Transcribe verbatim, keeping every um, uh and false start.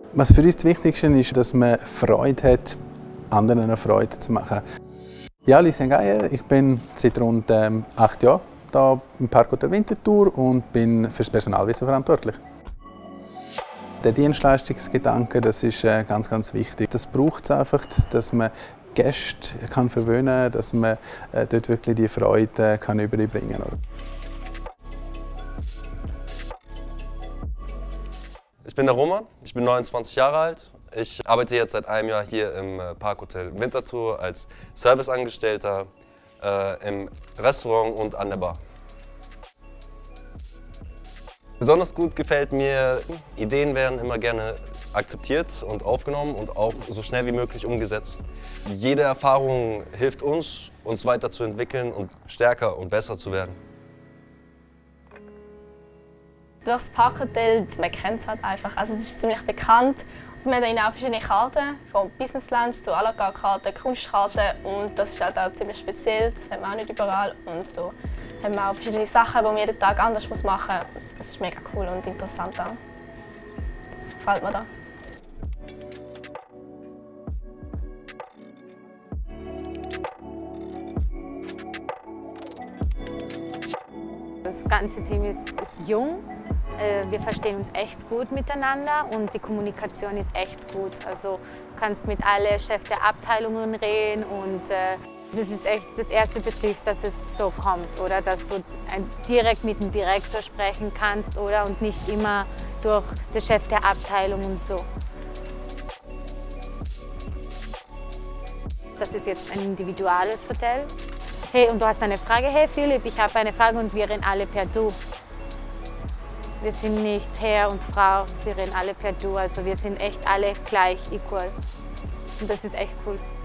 Was für uns das Wichtigste ist, dass man Freude hat, anderen eine Freude zu machen. Ja, Lucien Geier, ich bin seit rund ähm, acht Jahren hier im Parkhotel Winterthur und bin für das Personalwesen verantwortlich. Der Dienstleistungsgedanke, das ist äh, ganz, ganz wichtig. Das braucht es einfach, dass man Gäste kann verwöhnen kann, dass man äh, dort wirklich die Freude äh, kann überbringen kann. Ich bin der Roman, ich bin neunundzwanzig Jahre alt. Ich arbeite jetzt seit einem Jahr hier im Parkhotel Winterthur als Serviceangestellter äh, im Restaurant und an der Bar. Besonders gut gefällt mir, Ideen werden immer gerne akzeptiert und aufgenommen und auch so schnell wie möglich umgesetzt. Jede Erfahrung hilft uns, uns weiterzuentwickeln und stärker und besser zu werden. Durch das Parkhotel, man kennt es halt einfach, also es ist ziemlich bekannt. Wir haben auch verschiedene Karten, von Business Lounge zu à la carte Karten, Kunstkarten, und das ist halt auch ziemlich speziell, das haben wir auch nicht überall. Und so haben wir auch verschiedene Sachen, die man jeden Tag anders machen muss. Das ist mega cool und interessant auch. Das gefällt mir da. Das ganze Team ist, ist jung. Wir verstehen uns echt gut miteinander und die Kommunikation ist echt gut. Also du kannst mit allen Chefs der Abteilungen reden und äh, das ist echt das erste Betrieb, dass es so kommt, oder dass du ein, direkt mit dem Direktor sprechen kannst, oder, und nicht immer durch den Chef der Abteilung und so. Das ist jetzt ein individuelles Hotel. Hey, und du hast eine Frage? Hey Philipp, ich habe eine Frage, und wir reden alle per Du. Wir sind nicht Herr und Frau, wir reden alle per Du, also wir sind echt alle gleich, equal. Und das ist echt cool.